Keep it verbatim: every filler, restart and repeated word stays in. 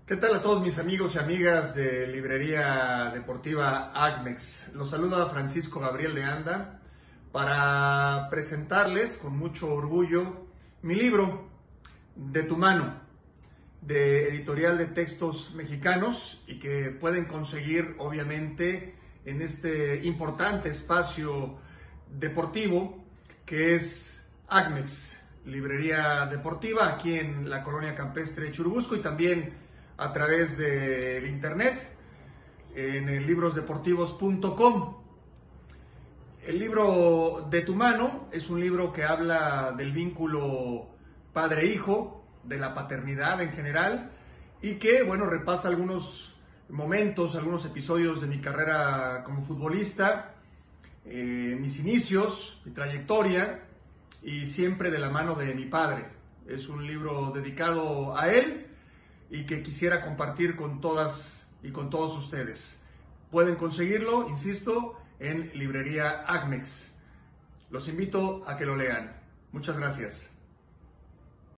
¿Qué tal a todos mis amigos y amigas de Librería Deportiva Agmex? Los saluda Francisco Gabriel de Anda para presentarles con mucho orgullo mi libro De tu mano, de Editorial de Textos Mexicanos, y que pueden conseguir obviamente en este importante espacio deportivo que es Agmex, Librería Deportiva, aquí en la colonia campestre de Churubusco, y también a través del internet en el libros deportivos punto com. El libro De tu mano es un libro que habla del vínculo padre-hijo, de la paternidad en general, y que, bueno, repasa algunos momentos, algunos episodios de mi carrera como futbolista, eh, mis inicios, mi trayectoria, y siempre de la mano de mi padre. Es un libro dedicado a él y que quisiera compartir con todas y con todos ustedes. Pueden conseguirlo, insisto, en Librería Agmex. Los invito a que lo lean. Muchas gracias.